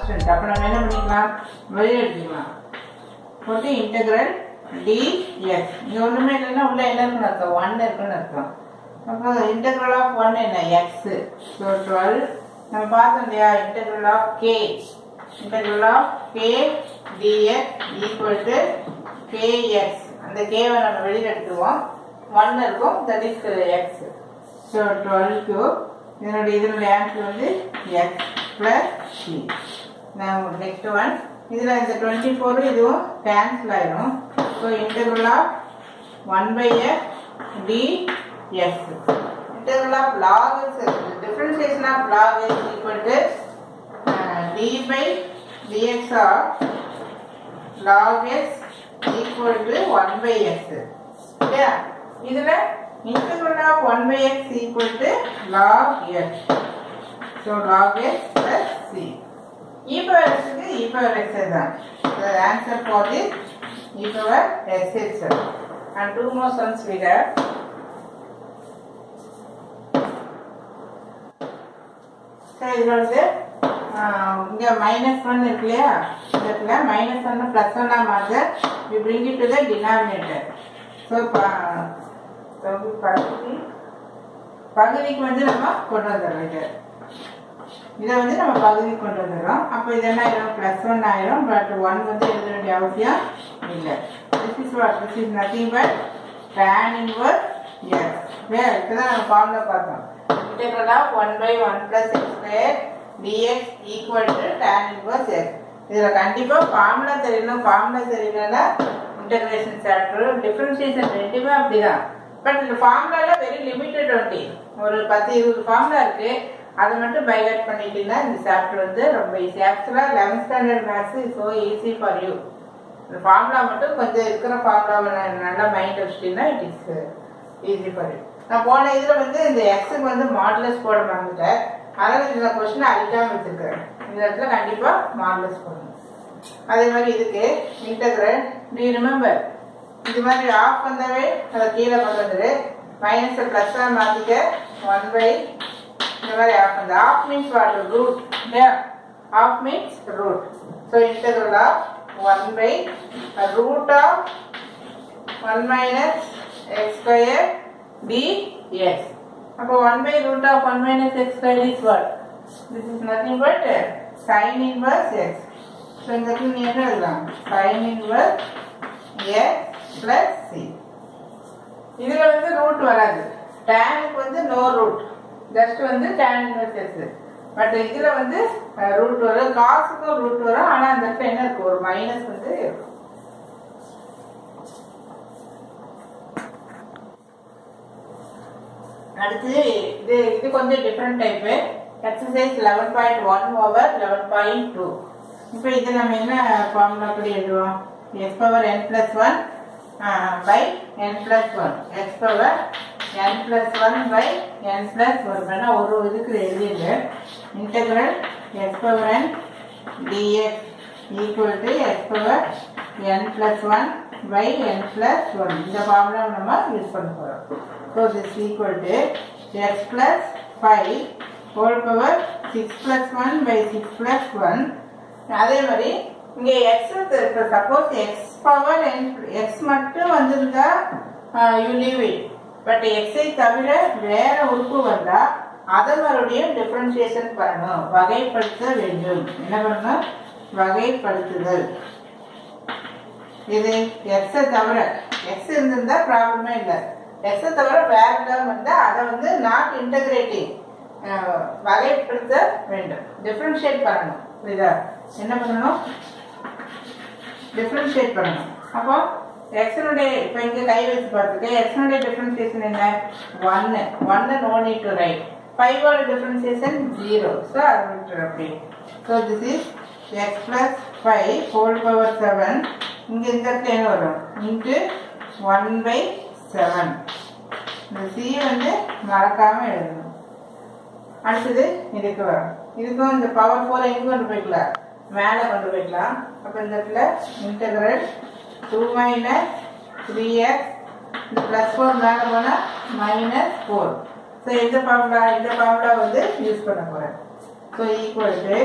Constant. அப்போ நம்ம என்ன பண்ணிக்கலாம், வெளியே எடுத்துக்கலாம். போட்டு இன்டெக்ரல் dx. இங்கே ஒன்றுமே இல்லைன்னா உள்ள என்ன இருக்குன்னு அர்த்தம், 1 இருக்குன்னு அர்த்தம். அப்போ இன்டெக்ரல் ஆஃப் 1 என்ன, எக்ஸ். ஸோ 12 நம்ம பார்த்தோம் இல்லையா, integral of K dx equal to kx. அந்த கேவை நம்ம வெளியில் எடுத்துருவோம், 1 இருக்கும், that is X. So 12 cube. இதனுடைய ஆன்சர் வந்து எக்ஸ் பிளஸ் சி. நான் நெக்ஸ்ட் ஒன், இதில் இந்த 24 இதுவும் கேன்சல் ஆயிரும். So integral of 1/x dx. Integral of log x, differentiation of log x equal to d by dx of log x equal to 1/x. Okay, இதுல integral of 1/x equal to log x. So log x plus c. E power x is e power x தான். The answer for this e power x itself. And two more sums we have. இதில் வந்து இங்கே -1 இருக்கு இல்லையா, இந்த இடத்துல -1 +1 மாற்ற we bring it to the denominator. So பகுதிக்கு வந்து நம்ம கொண்டு வந்துடுறோம். இதை வந்து நம்ம பகுதிக்கு கொண்டு வந்துடுறோம். அப்போ இது என்ன ஆயிரும், +1 ஆயிரும். பட் 1 வந்து எழுத வேண்டிய அவசியம் இல்லை. This is nothing but tan inverse x. இப்போதான் நம்ம ஃபார்முலா பார்த்தோம். Integral of 1/1 plus x square dx equal to tan inverse x. இதுல கண்டிப்பா ஃபார்முலா தெரியணும். ஃபார்முலா தெரியலன்னா இன்டகிரேஷன் சாப்டர் டிஃபரன்ஷியேஷன் ரெண்டுமே அப்படிதான். பட் இந்த ஃபார்முலால வெரி லிமிட்டட் ஒன்லி, ஒரு 10-20 ஃபார்முலா இருக்கு. அதை மட்டும் பைகாட் பண்ணிட்டீங்கன்னா இந்த சாப்டர் வந்து ரொம்ப ஈஸி. ஆக்சுவலா 11th standard maths is so easy for you. இந்த ஃபார்முலா மட்டும் கொஞ்சம் இருக்கிற ஃபார்முலாவை நல்லா மைண்ட் வச்சுட்டீங்கன்னா it is easy for you. நான் போன இதில் வந்து இந்த எக்ஸுக்கு வந்து மாடுலஸ் போட மறந்துட்டேன். அதனால் இந்த கொஸ்டினை அழிக்காமல் வச்சுருக்கேன். இந்த இடத்துல கண்டிப்பாக மாடுலஸ் போடணும். அதே மாதிரி இதுக்கு இன்டெக்ரல் டு ரிமெம்பர், இது மாதிரி ஆஃப் வந்தாவே அதை கீழே கொண்டு வந்துடு, மைனஸை ப்ளஸ்ஸாக மாற்றிக்க 1/, இந்த மாதிரி ஆஃப் வந்து ஆஃப் மீன்ஸ் வாட், ரூட் இல்லையா, half means root. So integral of 1/√of 1 minus x square dx. அப்போ 1/√of 1 minus x square is what? This is nothing but sin inverse x. So இந்த இடத்துல நீ என்ன எழுதலாம், sin inverse x plus c. இதுல வந்து root வராது, tanக்கு வந்து no root, just வந்து tan inverse x. பட் இதுல வந்து ரூட் வரும், காசுக்கும் ரூட் வரும். ஆனா அந்த இடத்துல என்ன இருக்கும், ஒரு மைனஸ் வந்து இருக்கும். அடுத்து இது கொஞ்சம் டிஃப்ரெண்ட் டைப்பு. Exercise 11.1 over 11.2. இப்போ இது நம்ம என்ன ஃபார்முலா படி எழுதுவோம், x power n plus 1 by n plus 1, x power n plus 1 by n plus 1. ஒரு இதுக்கு எழுதிடு integral x power n dx equal to x power n plus 1 by n plus 1. இந்த ஃபார்முலா நம்ம யூஸ் பண்ண போறோம். So this is equal to x plus 5 whole power 6 plus 1 by 6 plus 1. அதே மாதிரி இங்கே x இருக்கு. Suppose x power n x மட்டும் வந்திருந்தா you leave it. But x ஐ தவிர வேற உறுப்பு வந்தா அதை மறுபடியும் டிஃபரன்ஷியேஷன் பண்ணணும், வகைப்படுத்த வேண்டும். என்ன பண்ணணும், வகைப்படுத்துதல். இது x தவிர, x இருந்திருந்தா ப்ராப்ளமே இல்லை. x தவிர வேற டேர்ம் வந்தா அதை வந்து நாட் இன்டகிரேட்டிங், வகைப்படுத்த வேண்டும், டிஃபரன்ஷியேட் பண்ணணும். புரியுதா, என்ன பண்ணணும், டிஃபரன்ஷியேட் பண்ணணும். அப்போ எக்ஸனுடைய இப்போ இங்கே கை வச்சு பார்த்துருக்கேன். எக்ஸனுடைய டிஃபரன்சியேஷன் என்ன, 1 நோ நீட் டு ரைட். 5ஓட டிஃபரன்சியேஷன் 0. ஸோ அது விட்டுரு அப்படி. So this is x plus 5 whole power 7. இங்கே இந்த இடத்துல என்ன வரும், இன்ட்டு 1/7. இந்த c வந்து மறக்காம எழுதணும். அடுத்தது இதுக்கு வரும். இதுக்கும் இந்த பவர் 4 எங்கே கொண்டு போய்க்கலாம், மேலே கொண்டு போய்க்கலாம். அப்போ இந்த இடத்துல இன்டெக்ரல் 2 minus 3x, இந்த ப்ளஸ் 4 மேலே போனால் -4. ஸோ இந்த ஃபார்முலா வந்து யூஸ் பண்ண போகிறேன். So equal to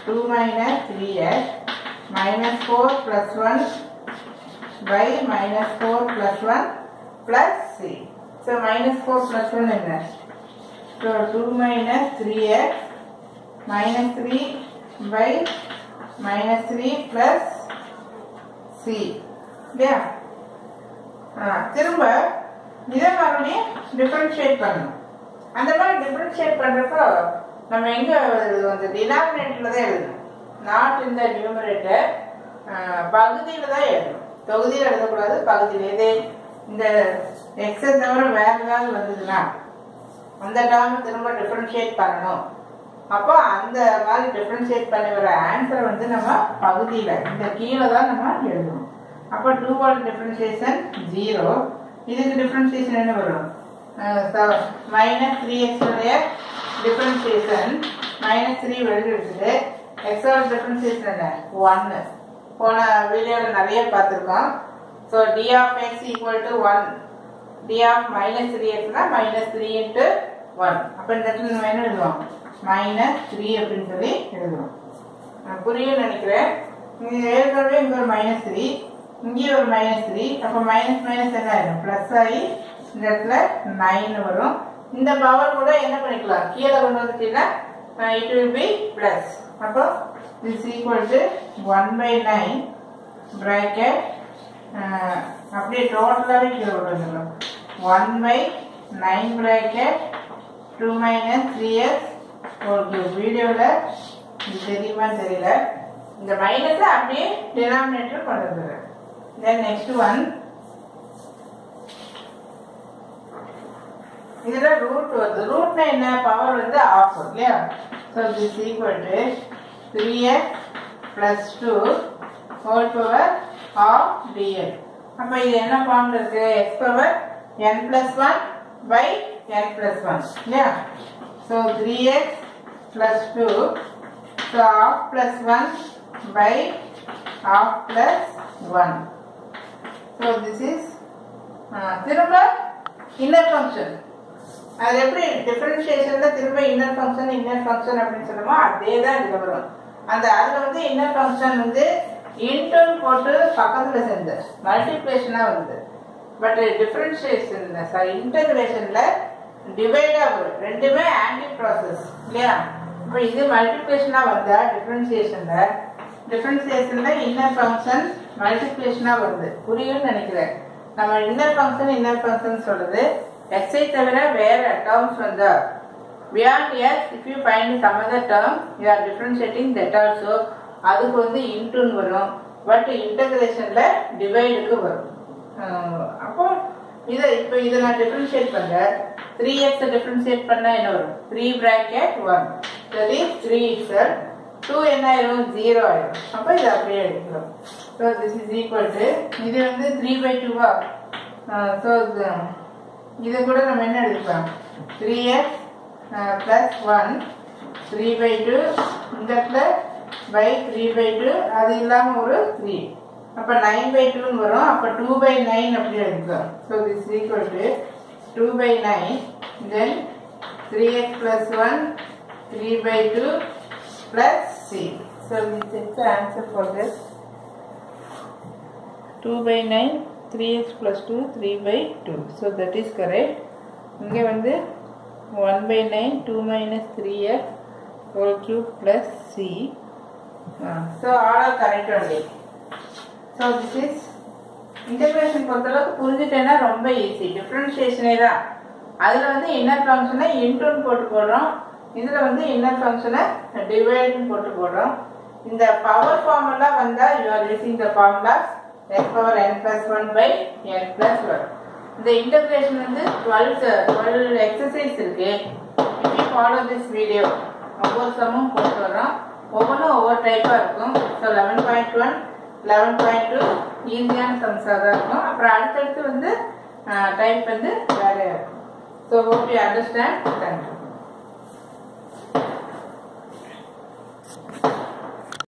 2 minus 3x minus 4 plus 1 by minus 4 plus 1 plus c. So minus 4 plus 1 is that. So 2 minus 3x minus 3 by minus 3 plus c. Yeah. திரும்ப இதை மறுபடியும் டிஃபரன்ஷியேட் பண்ணணும். அந்த மாதிரி டிஃபரன்ஷியேட் பண்ணுறப்போ நம்ம எங்கே அந்த டினாமினேட்டரில் தான் எழுதணும். நாட் இந்த நியூமரேட்டர் பகுதியில் தான் எழுதணும். தொகுதியில் எழுதக்கூடாது, பகுதியில். இதே இந்த எக்ஸை தவிர வேறு ஏதாவது வந்ததுன்னா அந்த டேர்ம் திரும்ப டிஃபரன்ஷியேட் பண்ணணும். அப்போ அந்த மாதிரி டிஃபரன்ஷியேட் பண்ணி வர ஆன்சரை வந்து நம்ம பகுதியில் இந்த கீழே தான் நம்ம எழுதணும். அப்போ 2 டிஃபரன்ஷியேஷன் 0. இதுக்கு டிஃபரன்ஷியேஷன் என்ன வரும்? மைனஸ் 3x உடைய டிஃபரன்ஷியேஷன் மைனஸ் 3 வெளியே எடுத்துட்டு எக்ஸோட டிஃபரன்ஷியேஷன் என்ன? 1. போன வீடியோவில் நிறைய பார்த்துருக்கோம். So D of X equal to 1, D of minus 3xனா மைனஸ் 3 இன்ட்டு 1. அப்போ இந்த இடத்துல நம்ம என்ன எழுதுவோம்? மைனஸ் 3 அப்படின்னு சொல்லி எழுதுவோம். புரியும் நினைக்கிறேன். இங்கே ஏற்கனவே இங்கே ஒரு மைனஸ் 3, இங்கே ஒரு மைனஸ் 3. அப்போ மைனஸ் மைனஸ் என்ன ஆயிடும்? ப்ளஸ் ஆகி இந்த இடத்துல 9 வரும். இந்த பவர் கூட என்ன பண்ணிக்கலாம்? கீழே கொண்டு வந்துட்டீங்கன்னா it will be plus. அப்போ this is equal to 1/9 bracket அப்படியே டோட்டலாகவே கீழே கொண்டு வந்துடலாம். 1/9 bracket 2 minus 3x ஒரு வீடியோவில் இது தெரியுமான்னு தெரியல. இந்த மைனஸை அப்படியே டினாமினேட்டர் கொண்டு வந்துடுறேன். Then next one, இதுல ரூட் வருது. ரூட்னா என்ன? பவர் வந்து ஆஃப் இல்லையா? So this equal to 3x plus 2 whole power of dl. அப்போ இது என்ன ஃபார்ம்ல இருக்கு? x power n plus 1 by n plus 1 இல்லையா? So 3x plus 2 so half plus 1 by half plus 1. So this is திரும்ப inner function. அது எப்படி டிஃபரன்ஷியேஷன்ல திரும்ப இன்னர் ஃபங்க்ஷன் அப்படின்னு சொல்லுமோ அதே தான் இதுல வரும். அந்த அதுல வந்து இன்னர் ஃபங்க்ஷன் வந்து இன்டர்ன் போட்டு பக்கத்துல சேர்ந்து மல்டிப்ளிகேஷனா வருது. பட் டிஃபரன்ஷியேஷன் இன்டகிரேஷன்ல டிவைடா வரும். ரெண்டுமே ஆன்டி ப்ராசஸ் இல்லையா? இப்போ இது மல்டிப்ளிகேஷனா வந்தா டிஃபரன்ஷியேஷன்ல இன்னர் ஃபங்க்ஷன் மல்டிப்ளிகேஷனா வருது. புரியும்னு நினைக்கிறேன். நம்ம இன்னர் ஃபங்க்ஷன் சொல்றது எக்ஸை தவிர வேற டேர்ம்ஸ் வந்தா beyond x if you find some other term you are differentiating that also அதுக்கு வந்து இன்டுன்னு வரும். பட் இன்டகிரேஷன்ல டிவைடுக்கு வரும். அப்போ இப்போ இதை நான் டிஃபரன்ஷியேட் பண்றேன். 3x டிஃபரன்ஷியேட் பண்ணா என்ன வரும்? 3 bracket 1 சரி 3 itself 2 என்ன ஆயிரும்? 0 ஆயிரும். அப்போ இது அப்படியே எடுக்கிறோம். So this is equal to இது வந்து 3/2 ஸோ இது கூட நம்ம என்ன எடுக்கலாம்? 3x plus 1 3/2 இந்த இடத்துல by 3/2 அது இல்லாமல் ஒரு 3. அப்போ 9/2 வரும். அப்போ 2/9 அப்படி எடுக்கலாம். So this equal to 2/9 then 3x plus 1 3/2 plus c. So this is the answer for this. 2/9 3x plus 2 3/2. So that is correct. இங்கே வந்து 1/9 2 minus 3x whole cube plus c. So all are correct only. So this is integration பொறுத்தளவுக்கு புரிஞ்சுட்டேன்னா ரொம்ப easy. டிஃபரன்ஷியேஷனே தான். அதில் வந்து inner ஃபங்க்ஷனை இன்டூன்னு போட்டு போடுறோம். இதில் வந்து இன்னர் ஃபங்க்ஷனை டிவைடுன்னு போட்டு போடுறோம். இந்த பவர் ஃபார்முலா வந்தால் you are using the formula x power n plus 1 by n plus 1. இந்த இன்டகிரேஷன் வந்து 12 எக்ஸசைஸ் இருக்கு. If you follow this video ஒவ்வொரு சம்மும் போட்டு வரோம். ஒவ்வொன்றும் ஒவ்வொரு டைப்பாக இருக்கும். ஸோ 11.1 11.2 ஈஸியான சம்ஸாக தான் இருக்கும். அப்புறம் அடுத்தடுத்து வந்து டைப் வந்து வேறையாக இருக்கும். So hope you understand. Thank you.